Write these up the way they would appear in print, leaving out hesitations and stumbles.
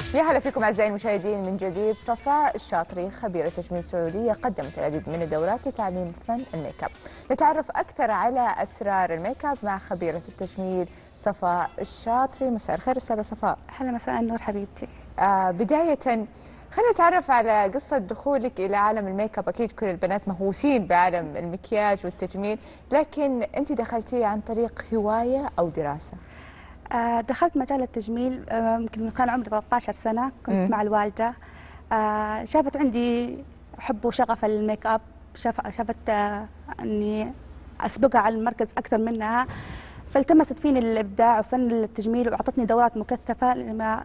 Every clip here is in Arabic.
يا هلا فيكم أعزائي المشاهدين من جديد. صفاء الشاطري خبيرة تجميل سعودية قدمت العديد من الدورات لتعليم فن الميك اب. نتعرف أكثر على أسرار الميك اب مع خبيرة التجميل صفاء الشاطري. مساء الخير أستاذة صفاء. هلا، مساء النور حبيبتي. بداية خلينا نتعرف على قصة دخولك إلى عالم الميك اب. أكيد كل البنات مهووسين بعالم المكياج والتجميل، لكن أنت دخلتيه عن طريق هواية أو دراسة؟ دخلت مجال التجميل يمكن كان عمري 13 سنة. كنت مع الوالدة. شافت عندي حب وشغف الميك اب، شافت اني اسبقها على المركز اكثر منها، فالتمست فيني الابداع وفن التجميل واعطتني دورات مكثفة لما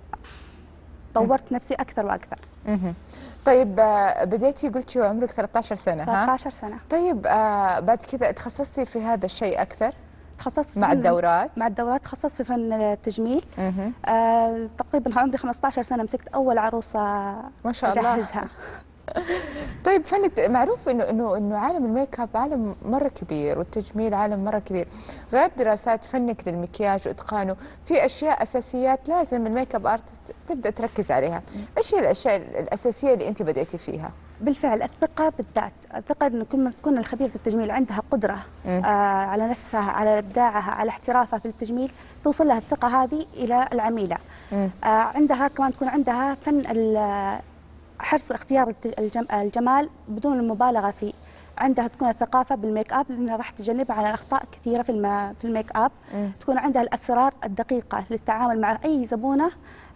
طورت نفسي اكثر واكثر. طيب بديتي قلتي وعمرك 13 سنة. 13 سنة. طيب بعد كذا تخصصتي في هذا الشيء أكثر؟ تخصصت في مع الدورات؟ مع الدورات تخصصت في فن التجميل. تقريبا عمري 15 سنة مسكت أول عروسة ما شاء الله أجهزها. طيب معروف انه عالم الميك اب عالم مره كبير، والتجميل عالم مره كبير. غير دراسات فنك للمكياج واتقانه، في اشياء اساسيات لازم الميك اب ارتست تبدا تركز عليها. ايش هي الاشياء الاساسيه اللي انت بديتي فيها؟ بالفعل الثقة بالذات، الثقة انه كل ما تكون الخبيرة التجميل عندها قدرة على نفسها، على ابداعها، على احترافها في التجميل، توصل لها الثقة هذه الى العميلة. عندها كمان تكون عندها فن حرص اختيار الجمال بدون المبالغه فيه. عندها تكون الثقافه بالميك اب لانها راح تجنبها على اخطاء كثيره في الميك اب. تكون عندها الاسرار الدقيقه للتعامل مع اي زبونه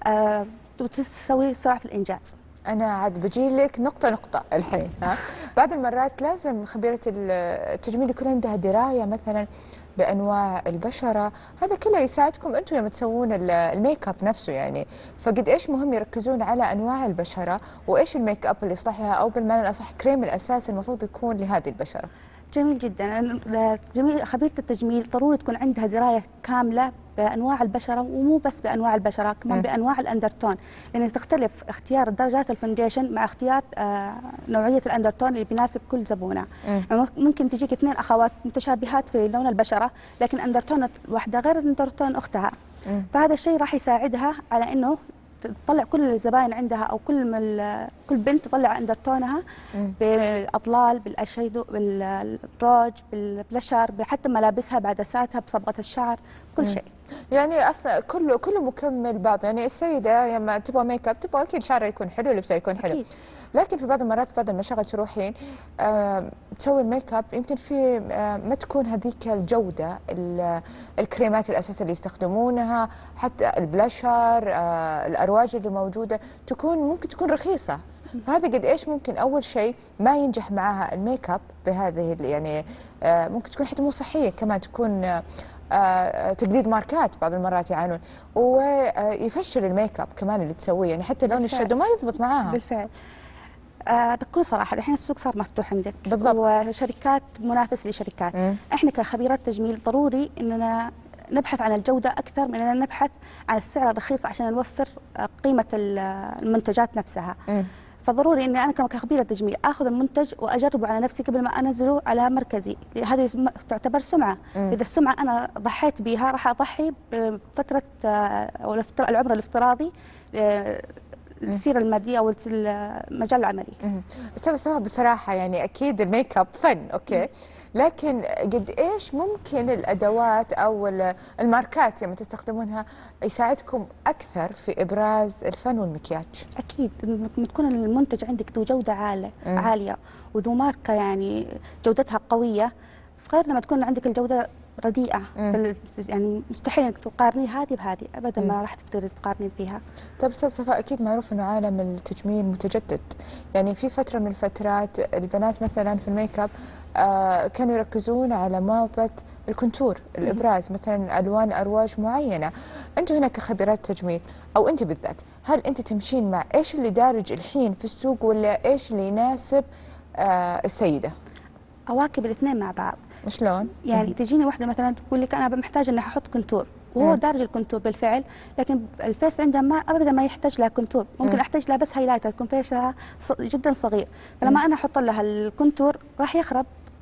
وتسوي سرعه في الانجاز. أنا عاد بجي لك نقطة نقطة الحين. بعض المرات لازم خبيرة التجميل يكون عندها دراية مثلا بأنواع البشرة، هذا كله يساعدكم أنتم لما تسوون الميك اب نفسه يعني. فقد إيش مهم يركزون على أنواع البشرة وإيش الميك اب اللي يصلحها، أو بالمعنى الأصح كريم الأساس المفروض يكون لهذه البشرة. جميل جدا. خبيرة التجميل ضروري تكون عندها دراية كاملة بأنواع البشرة، ومو بس بأنواع البشرة، كمان بأنواع الأندرتون، لأن تختلف اختيار درجات الفونديشن مع اختيار نوعية الأندرتون اللي بيناسب كل زبونة. ممكن تجيك اثنين أخوات متشابهات في لون البشرة، لكن أندرتون واحدة غير أندرتون أختها. فهذا الشيء راح يساعدها على إنه تطلع كل الزباين عندها، او كل بنت تطلع اندرتونها بالاطلال، بالاشيدو، بالروج، بالبلشر، حتى ملابسها، بعدساتها، بصبغه الشعر، كل شيء. يعني اصلا كله مكمل بعض. يعني السيده لما تبغى ميك اب تبغى اكيد شعرها يكون حلو، لبسها يكون حلو أكيد. لكن في بعض المرات بعض المشاغل تروحين تسوي الميك اب، يمكن في ما تكون هذيك الجوده، الكريمات الاساسيه اللي يستخدمونها، حتى البلاشر، الارواج اللي موجوده ممكن تكون رخيصه. فهذا قد ايش ممكن اول شيء ما ينجح معها الميك اب بهذه يعني ممكن تكون حتى مو صحيه، كمان تكون تقليد ماركات بعض المرات يعانون، ويفشل الميك اب كمان اللي تسويه، يعني حتى لون الشادو ما يضبط معاها. بالفعل. بكل صراحه الحين السوق صار مفتوح عندك بالضبط، وشركات منافسه لشركات. احنا كخبيرات تجميل ضروري اننا نبحث عن الجوده اكثر من اننا نبحث عن السعر الرخيص عشان نوفر قيمه المنتجات نفسها. فضروري اني انا كخبيره تجميل اخذ المنتج واجربه على نفسي قبل ما انزله على مركزي. هذه تعتبر سمعه. اذا السمعه انا ضحيت بها راح اضحي بفتره او العمر الافتراضي السيره الماديه او المجال العملي. استاذه سما، بصراحه يعني اكيد الميك اب فن، اوكي، لكن قد ايش ممكن الادوات او الماركات لما تستخدمونها يساعدكم اكثر في ابراز الفن والمكياج؟ اكيد لما تكون المنتج عندك ذو جوده عاليه وذو ماركه يعني جودتها قويه، غير لما تكون عندك الجوده رديئه. يعني مستحيل انك تقارني هذه بهذه ابدا، ما راح تقدري تقارني فيها. طيب استاذ صفاء، اكيد معروف انه عالم التجميل متجدد. يعني في فتره من الفترات البنات مثلا في الميك اب كانوا يركزون على موضة الكونتور، الابراز، مثلا الوان ارواج معينه. انتم هنا كخبيرات تجميل او انت بالذات، هل انت تمشين مع ايش اللي دارج الحين في السوق، ولا ايش اللي يناسب السيده؟ اواكب الاثنين مع بعض. شلون؟ يعني تجيني واحده مثلا تقول لك انا محتاجه اني احط كونتور، وهو دارج الكونتور بالفعل، لكن الفيس عندها ما ابدا ما يحتاج لها كونتور، ممكن احتاج لها بس هايلايتر يكون فيسها جدا صغير. فلما انا احط لها الكونتور راح يخرب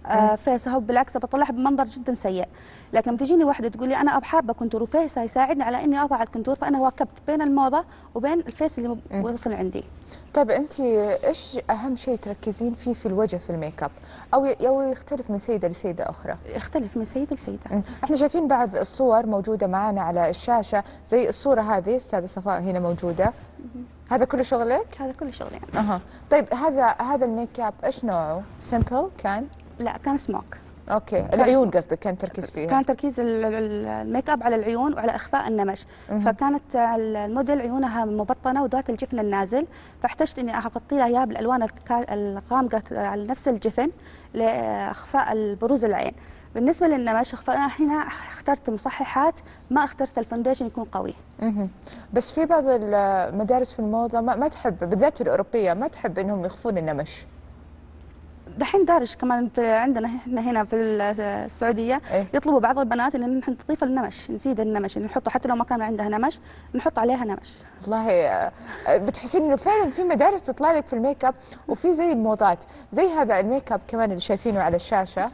فيسها، بالعكس بطلعها بمنظر جدا سيء. لكن لما تجيني واحده تقول لي انا حابه كونتور وفيسها يساعدني على اني اضع الكونتور، فانا واكبت بين الموضه وبين الفيس اللي وصل عندي. طيب انت ايش اهم شيء تركزين فيه في الوجه في الميك اب، او يختلف من سيده لسيده اخرى؟ يختلف من سيده لسيده. احنا شايفين بعض الصور موجوده معنا على الشاشه، زي الصوره هذه استاذه صفاء هنا موجوده. هذا كله شغلك؟ هذا كله شغل يعني. طيب هذا الميك اب ايش نوعه؟ سمبل كان؟ لا كان سموك. اوكي، العيون قصدك كان تركيز فيها؟ كان تركيز الميك اب على العيون وعلى اخفاء النمش. فكانت الموديل عيونها مبطنه وذات الجفن النازل، فاحتجت اني اغطي لها اياها بالالوان الغامقه على نفس الجفن لاخفاء البروز العين. بالنسبه للنمش فانا هنا اخترت مصححات، ما اخترت الفونديشن يكون قوي. بس في بعض المدارس في الموضه ما تحب، بالذات الاوروبيه ما تحب انهم يخفون النمش. دحين دارج كمان عندنا احنا هنا في السعوديه يطلبوا بعض البنات ان نحن نضيف النمش، نزيد النمش، نحطه حتى لو ما كان عندها نمش نحط عليها نمش. والله بتحسين انه فعلا في مدارس تطلع لك في الميك اب، وفي زي الموضات، زي هذا الميك اب كمان اللي شايفينه على الشاشه.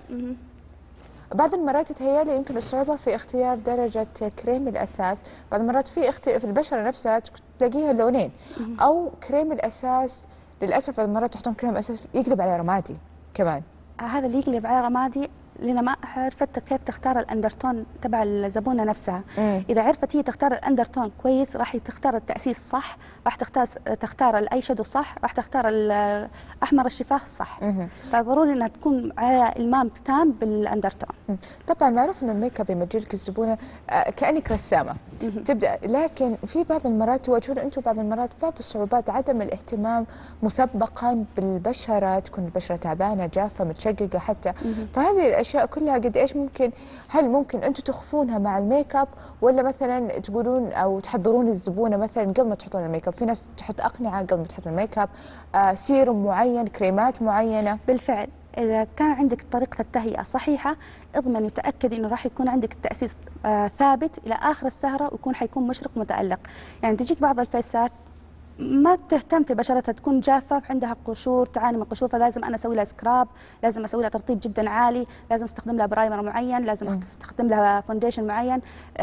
بعض المرات يتهيألي يمكن الصعوبة في اختيار درجة كريم الأساس، بعض المرات في البشرة نفسها تلاقيها لونين، أو كريم الأساس للأسف بعض المرات تحطون كريم أساس يقلب على رمادي كمان. هذا اللي يقلب على رمادي لأن ما عرفت كيف تختار الأندرتون تبع الزبونة نفسها. إذا عرفت هي تختار الأندرتون كويس راح تختار التأسيس صح، راح تختار الأي شادو صح، راح تختار أحمر الشفاه صح. فضروري أنها تكون على إلمام تام بالأندرتون. طبعا معروف أن الميك اب يمجي لك الزبونة كأنك رسامة تبدأ، لكن في بعض المرات تواجهون أنتم بعض المرات بعض الصعوبات، عدم الاهتمام مسبقا بالبشرة، تكون البشرة تعبانة جافة متشققة حتى. فهذه الأشياء كلها قد إيش ممكن، هل ممكن أنتم تخفونها مع الميك اب، ولا مثلا تقولون أو تحضرون الزبونة مثلا قبل ما تحطون الميك اب؟ في ناس تحط أقنعة قبل ما تحط الميك اب، سيروم معين، كريمات معينة. بالفعل إذا كان عندك طريقة التهيئة صحيحة اضمن وتأكد إنه راح يكون عندك التأسيس ثابت إلى آخر السهرة، ويكون حيكون مشرق متألق. يعني تجيك بعض الفيسات ما تهتم في بشرتها، تكون جافة عندها قشور، تعاني من قشور، فلازم أنا أسوي لها سكراب، لازم أسوي لها ترطيب جدا عالي، لازم أستخدم لها برايمر معين، لازم أستخدم لها فونديشن معين.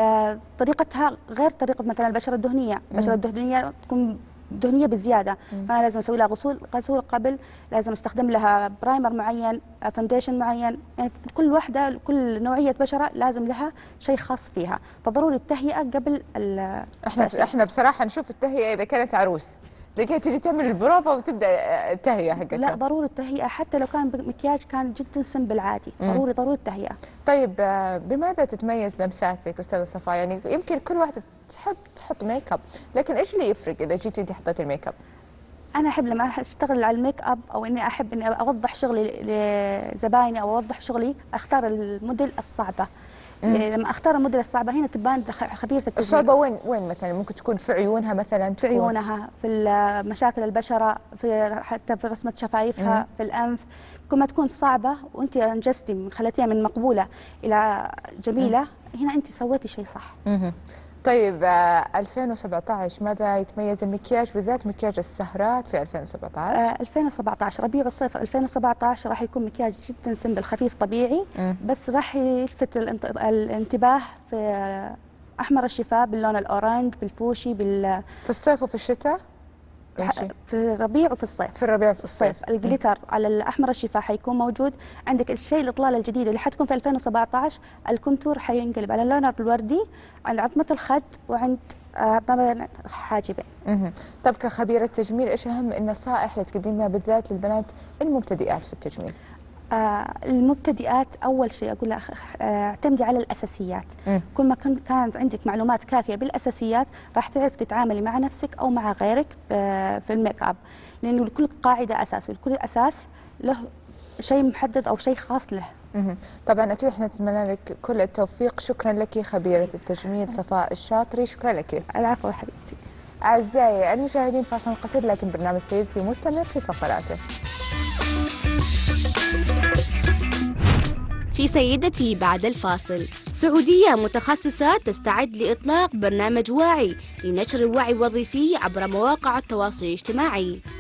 طريقتها غير طريقة مثلا البشرة الدهنية. البشرة الدهنية تكون دهنيه بزياده، فانا لازم اسوي لها غسول قبل، لازم استخدم لها برايمر معين، فاونديشن معين. يعني كل واحده كل نوعيه بشره لازم لها شيء خاص فيها، فضروري التهيئه قبل احنا بصراحه نشوف التهيئه اذا كانت عروس تلاقيها تيجي تعمل البروفه وتبدا التهيئه حقتها. لا ضروري التهيئه، حتى لو كان مكياج كان جدا سمبل عادي، ضروري التهيئه. طيب بماذا تتميز لمساتك استاذه صفاء؟ يعني يمكن كل واحده تحب تحط ميك اب، لكن ايش اللي يفرق اذا جيتي انت حطيتي الميك اب؟ انا احب لما اشتغل على الميك اب او اني احب اني اوضح شغلي لزبايني او اوضح شغلي، اختار الموديل الصعبه. لما اختار الموديل الصعبه هنا تبان خبيره التجميل. الصعبه وين مثلا؟ ممكن تكون في عيونها مثلا، في عيونها، في مشاكل البشره، حتى في رسمه شفايفها، في الانف. كل ما تكون صعبه وانت انجزتي خليتيها من مقبوله الى جميله، هنا انت سويتي شيء صح. طيب 2017 ماذا يتميز المكياج، بالذات مكياج السهرات في 2017؟ 2017 ربيع الصيف 2017 راح يكون مكياج جدا سمبل خفيف طبيعي، بس راح يلفت الانتباه في احمر الشفاه باللون الاورنج بالفوشي في الصيف وفي الشتاء؟ في الربيع وفي الصيف. في الربيع وفي الصيف. الجليتر على الاحمر الشفاه حيكون موجود. عندك الشيء الاطلاله الجديده اللي حتكون في 2017 الكونتور حينقلب على اللون الوردي عند عظمه الخد وعند ما بين الحاجبين. طب كخبيره تجميل ايش اهم النصائح اللي تقدميها بالذات للبنات المبتدئات في التجميل؟ المبتدئات أول شيء أقول لها اعتمدي على الأساسيات. كل ما كانت عندك معلومات كافية بالأساسيات راح تعرف تتعاملي مع نفسك أو مع غيرك في الميك اب، لأنه لكل قاعدة أساس ولكل أساس له شيء محدد أو شيء خاص له. طبعا أكيد احنا نتمنى لك كل التوفيق. شكرا لك خبيرة التجميل صفاء الشاطري، شكرا لك. العفو حبيبتي. أعزائي المشاهدين فاصل قصير لكن برنامج سيدتي مستمر في فقراته. في سيدتي بعد الفاصل، سعودية متخصصة تستعد لإطلاق برنامج واعي لنشر الوعي الوظيفي عبر مواقع التواصل الاجتماعي.